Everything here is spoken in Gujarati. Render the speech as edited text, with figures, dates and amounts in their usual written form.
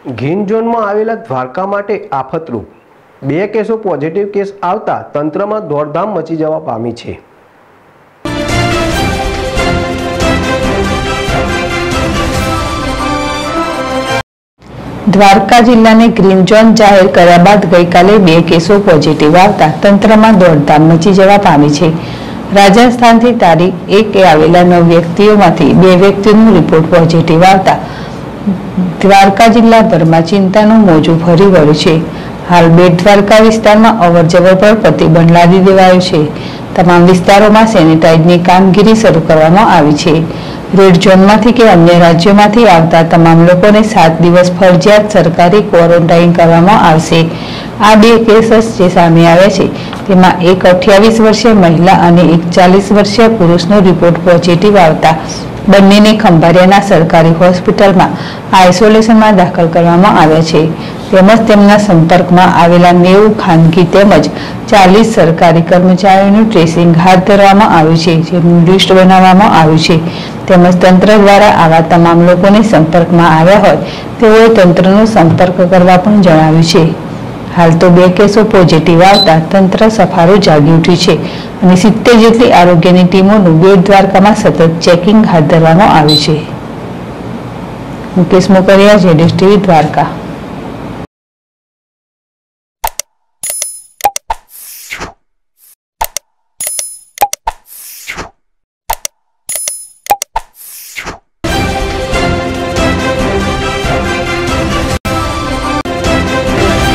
ગ્રીન ઝોનમાં આવેલા દ્વારકા માટે આફતરૂપ 2 કેસો પોઝિટિવ કેસ આવતા તંત્રમાં દોડધામ મચી જવા પામી છે। દ્વારકા જિલ્લાને ગ્રીન ઝોન જાહેર કર્યા બાદ ગઈકાલે 2 કેસો પોઝિટિવ આવતા તંત્રમાં દોડધામ મચી જવા પામી છે। રાજસ્થાનથી તારીખ 1 આવેલા 9 વ્યક્તિઓમાંથી 2 વ્યક્તિનો રિપોર્ટ પોઝિટિવ આવતા દ્વારકા જિલ્લાભરમાં ચિંતાનું મોજું ફરી વળ્યું છે। હાલ બેટ દ્વારકા વિસ્તારમાં અવરજવર પર પ્રતિબંધ લાદી દેવાયો છે। તમામ વિસ્તારોમાં સેનિટાઇઝની કામગીરી શરૂ કરવામાં આવી છે। રેડ ઝોનમાંથી કે અન્ય રાજ્યોમાંથી આવતા તમામ લોકોને 7 દિવસ ફરજિયાત સરકારી ક્વોરન્ટાઇન કરવામાં આવશે। આ 2 કેસ જે સામે આવ્યા છે તેમાં એક 28 વર્ષીય મહિલા અને એક 40 વર્ષીય પુરુષનો રિપોર્ટ પોઝિટિવ આવતા બંનેને ખંભાળિયાના સરકારી હોસ્પિટલમાં આઇસોલેશનમાં દાખલ કરવામાં આવ્યા છે। તેમજ તેમના સંપર્કમાં આવેલા 90 ખાનગી તેમજ 40 સરકારી કર્મચારીઓનું ટ્રેસિંગ હાથ ધરવામાં આવ્યું છે, જેનું લિસ્ટ બનાવવામાં આવ્યું છે। તેમજ તંત્ર દ્વારા આવા તમામ લોકોને સંપર્કમાં આવ્યા હોય તેઓએ તંત્રનો સંપર્ક કરવા પણ જણાવ્યું છે। હાલ તો 2 કેસો પોઝિટિવ આવતા તંત્ર સફાળું જાગી ઉઠ્યું છે અને 70 જેટલી આરોગ્યની ટીમોનું બેટ દ્વારકામાં સતત ચેકિંગ હાથ ધરવામાં આવ્યું છે। મુકેશ મોકરિયા, ZSTV દ્વારકા।